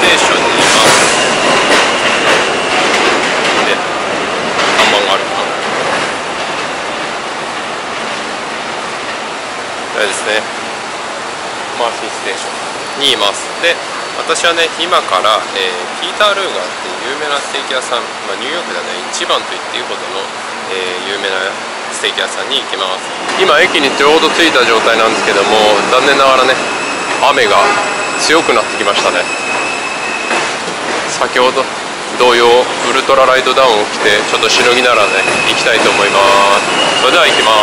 テーションにいます。で、看板があるかな。あれですね、マーフィーステーションにいます。で、私はね、今から、ピーター・ルーガーっていう有名なステーキ屋さん、ニューヨークではね、一番と言っていいほどの、有名なステーキ屋さんに行きます。今、駅にちょうど着いた状態なんですけども、残念ながらね、雨が強くなってきましたね。先ほど同様、ウルトラライトダウンを着て、ちょっとしのぎながらね、行きたいと思います。それでは行きます。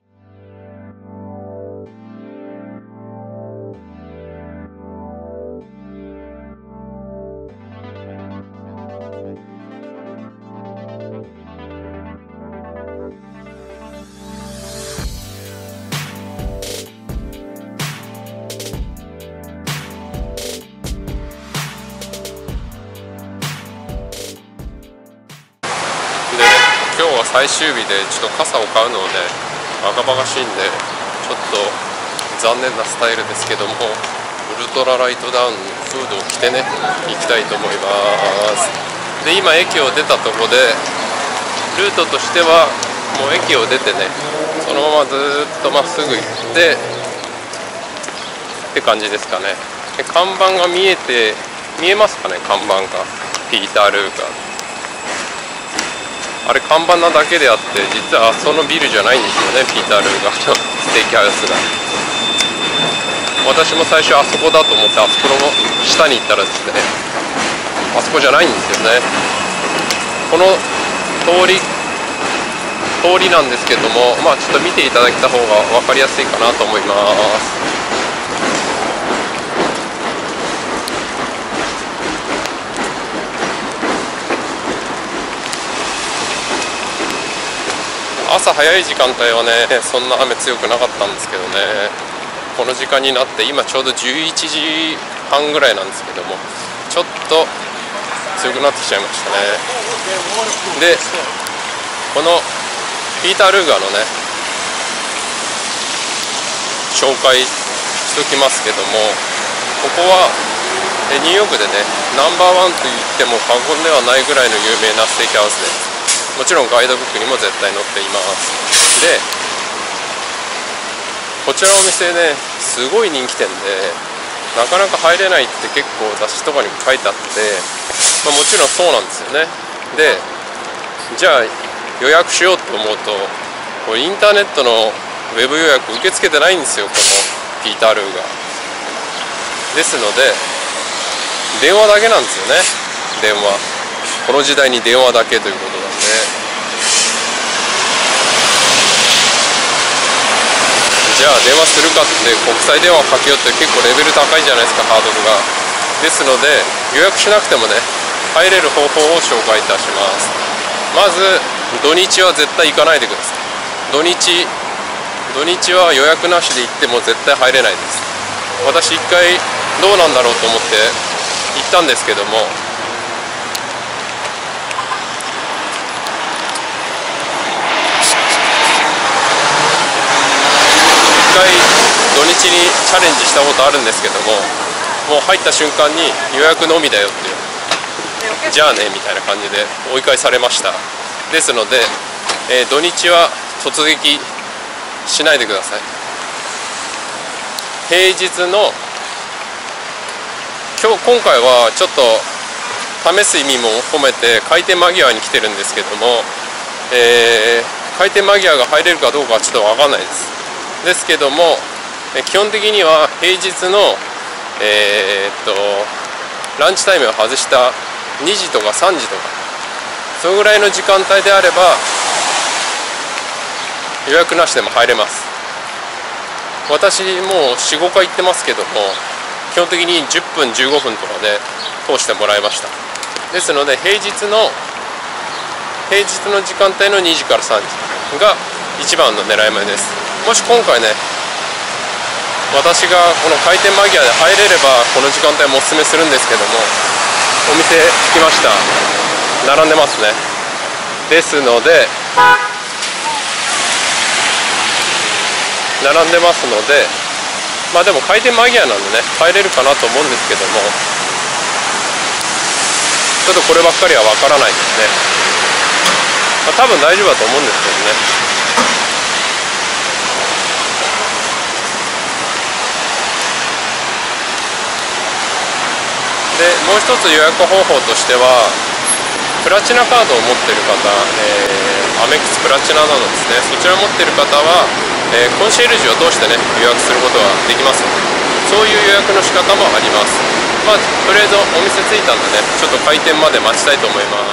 今日は最終日でちょっと傘を買うのでバカバカしいんでちょっと残念なスタイルですけども、ウルトラライトダウンフードを着てね行きたいと思います。で、今駅を出たとこでルートとしてはもう駅を出てねそのままずっとまっすぐ行ってって感じですかね。で、看板が見えますかね。看板がピーター・ルーガー、あれ看板なだけであって実はそのビルじゃないんですよね、ピーター・ルーガーのステーキハウスが。私も最初あそこだと思ってあそこの下に行ったらですね、あそこじゃないんですよね。この通りなんですけども、ちょっと見ていただいた方が分かりやすいかなと思います。朝早い時間帯はねそんな雨強くなかったんですけどね、この時間になって今ちょうど11時半ぐらいなんですけどもちょっと強くなってきちゃいましたね。で、このピーター・ルーガーのね紹介しときますけども、ここはニューヨークでねナンバーワンと言っても過言ではないぐらいの有名なステーキハウスです。もちろんガイドブックにも絶対載っています。で、こちらのお店ねすごい人気店でなかなか入れないって結構雑誌とかにも書いてあって、もちろんそうなんですよね。で、じゃあ予約しようと思うとこれインターネットのウェブ予約受け付けてないんですよ、このピーター・ルーが。ですので電話だけなんですよね。電話、この時代に電話だけということなんで、じゃあ電話するかって国際電話かけようって結構レベル高いじゃないですか、ハードルが。ですので予約しなくてもね入れる方法を紹介いたします。まず土日は絶対行かないでください。土日は予約なしで行っても絶対入れないです。私一回どうなんだろうと思って行ったんですけども、一回土日にチャレンジしたことあるんですけども、もう入った瞬間に予約のみだよっていう、じゃあねみたいな感じで追い返されました。ですので、土日は突撃しないでください。平日の今回はちょっと試す意味も込めて開店間際に来てるんですけども、開店間際が入れるかどうかはちょっと分かんないです。ですけども基本的には平日のランチタイムを外した2時とか3時とかそのぐらいの時間帯であれば予約なしでも入れます。私もう 4,5 回行ってますけども基本的に10分15分とかで通してもらいました。ですので平日の時間帯の2時から3時が一番の狙い目です。もし今回ね私がこの開店間際で入れればこの時間帯もおすすめするんですけども、お店着きました。並んでますね。ですので並んでますのでまあでも開店間際なんでね入れるかなと思うんですけども、ちょっとこればっかりはわからないですね。まあ、多分大丈夫だと思うんですけどね。でもう一つ予約方法としては、プラチナカードを持っている方、アメックスプラチナなどですね、そちらを持っている方は、コンシェルジュを通してね予約することができますので、そういう予約の仕方もあります。まあとりあえずお店着いたんでね、ちょっと開店まで待ちたいと思います。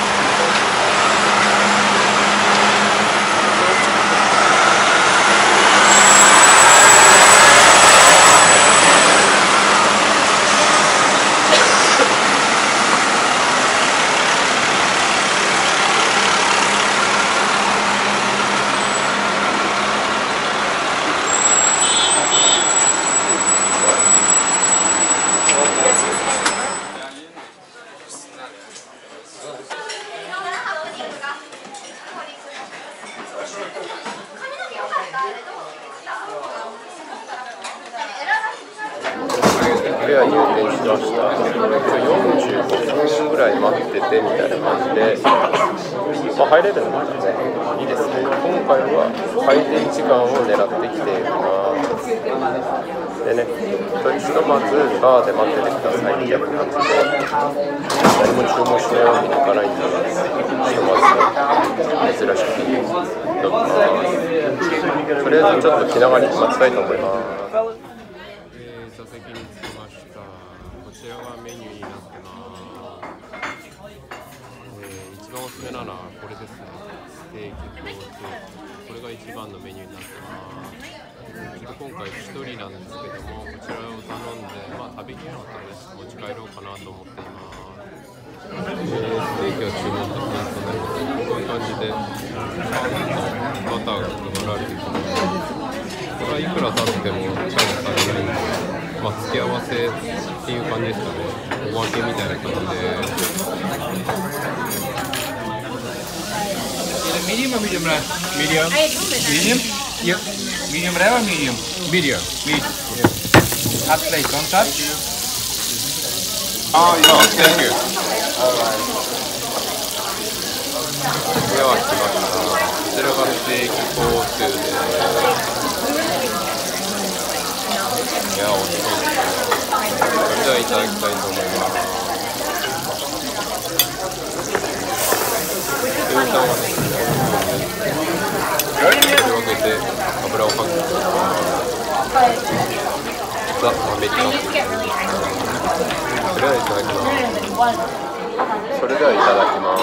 では入店しました。45分ぐらい待っててみたいな感じで、まあ、入れるのがね、いいですね。今回は開店時間を狙ってきています。でね、ひとまずバーで待っててくださいみたいな感じで、何も注文しないわけにいかないんで、ひとまず珍しく乗ってます。とりあえずちょっと気長に待ちたいと思います。座席に着きました。こちらがメニューになってます。一番おすすめなのはこれですね。ステーキコース。これが一番のメニューになってます。ちょっと今回1人なんですけども、こちらを頼んで、まあ食べきれなかったらね、持ち帰ろうかなと思っています。ステーキは注文したんですね。こういう感じでバターが配られてきます。これはいくら経ってもチャージされないんで、まあ、付け合わせっていう感じですかね。おまけみたいな感じで。 Medium or medium rare? Medium. Medium? Yep. Medium rare or medium? Medium. Medium. Hot plate, don't touch. Oh, no, thank you. Alright. では来ました。こちらがステーキコースです。いや、美味しそうですね。それではいただきたいと思います。牛タンはね、広げて油をかけてザ・アメリカンっていう。それではいただきます。それではいただきます。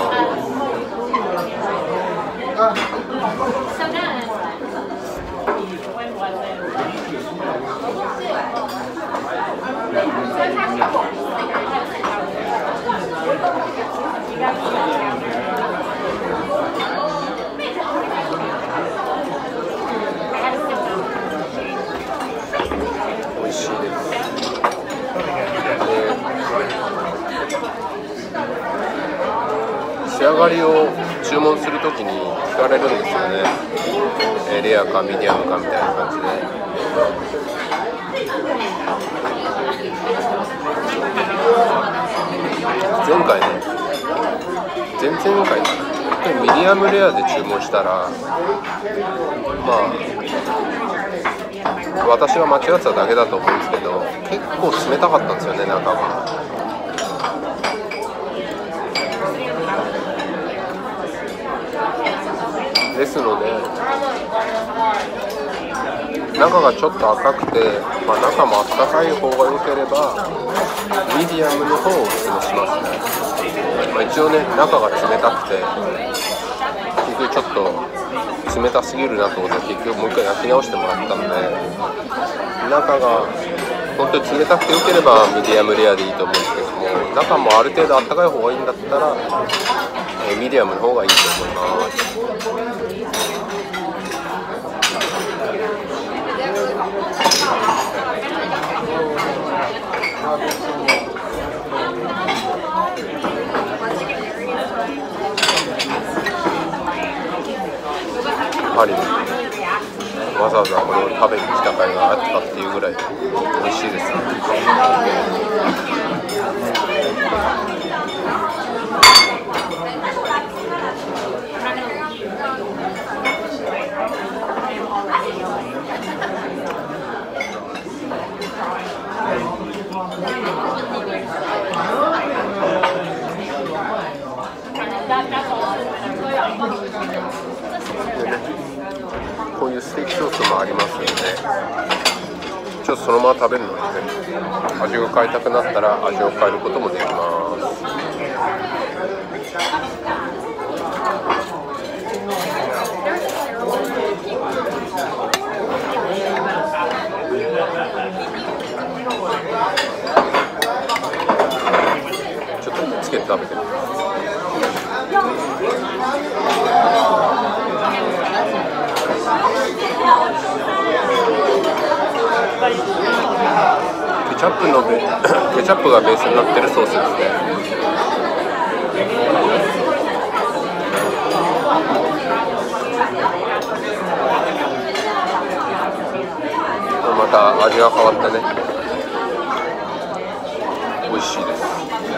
美味しいです。仕上がりを注文するときに聞かれるんですよね。レアかミディアムかみたいな感じで。前回ね、前々回ミディアムレアで注文したら、まあ私は間違ってただけだと思うんですけど、結構冷たかったんですよね、中が。ですので、中がちょっと赤くて、まあ、中もあったかい方が良ければミディアムの方をおすすめしますね。まあ、一応ね、中が冷たくて結局ちょっと冷たすぎるなと思って結局もう一回焼き直してもらったので、中が本当に冷たくて良ければミディアムレアでいいと思うんですけども、中もある程度あったかい方がいいんだったらミディアムの方がいいと思います。やはりね、 わざわざこれを食べに来た甲斐があったっていうぐらい美味しいですね。こういうステーキソースもありますので、ちょっとそのまま食べるので、ね、味を変えたくなったら味を変えることもできます。ちょっとつけて食べてみます。ケチャップがベースになってるソースですね。また味が変わってね、美味しいです。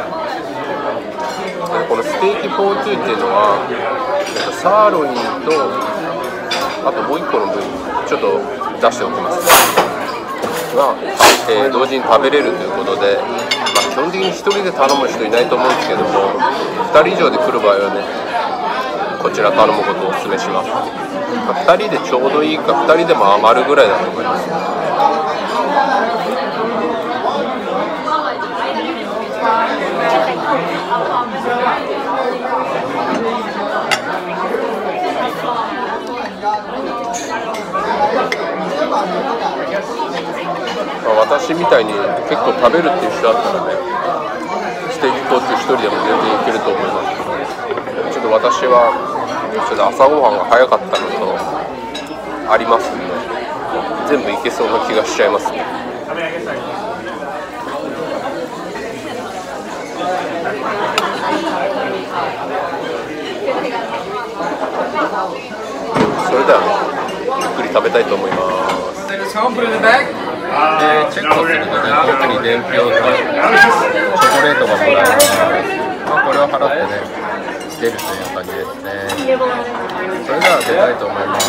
でこのステーキフォートゥーっていうのはサーロインとあともう一個の部位ちょっと出しておきますが、同時に食べれるということで、基本的に1人で頼む人いないと思うんですけども、2人以上で来る場合はね、こちら頼むことをお勧めします。2人でちょうどいいか、2人でも余るぐらいだと思います。私みたいに結構食べるっていう人だったらね、ステーキフォートゥー1人でも全然いけると思います。ちょっと私はちょっと朝ごはんが早かったのとありますんで、全部いけそうな気がしちゃいますね。それではね、ゆっくり食べたいと思います。チェックするとね、特に伝票とチョコレートがもらえるので、これを払ってね、出るという感じですね。それでは出たいと思います。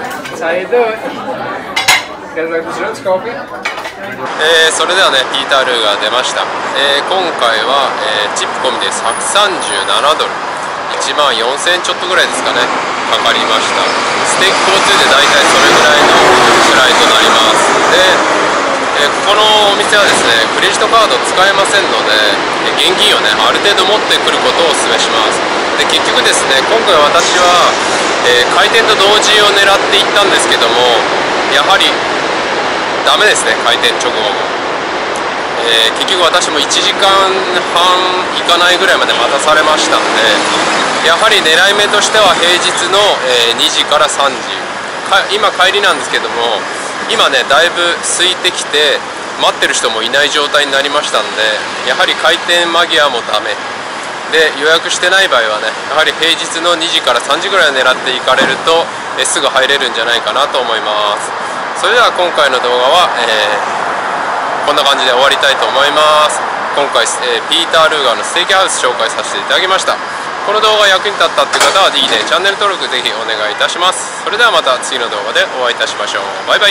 それではね、ピーター・ルーが出ました。今回は、チップ込みで137ドル、14000円ちょっとぐらいですかね、かかりました。ステーキフォートゥーで大体それぐらいのくらいとなります。でここのお店はですね、クレジットカード使えませんので、現金をね、ある程度持ってくることをお勧めします。で結局ですね、今回私は、開店と同時を狙っていったんですけども、やはりダメですね、開店直後も。結局私も1時間半いかないぐらいまで待たされましたんで、やはり狙い目としては平日の2時から3時、今帰りなんですけども、今ねだいぶ空いてきて待ってる人もいない状態になりましたんで、やはり開店間際もダメで、予約してない場合はね、やはり平日の2時から3時ぐらい狙っていかれるとすぐ入れるんじゃないかなと思います。それでは今回の動画は、こんな感じで終わりたいと思います。今回、ピーター・ルーガーのステーキハウス紹介させていただきました。この動画役に立ったっていう方は D でチャンネル登録ぜひお願いいたします。それではまた次の動画でお会いいたしましょう。バイバイ。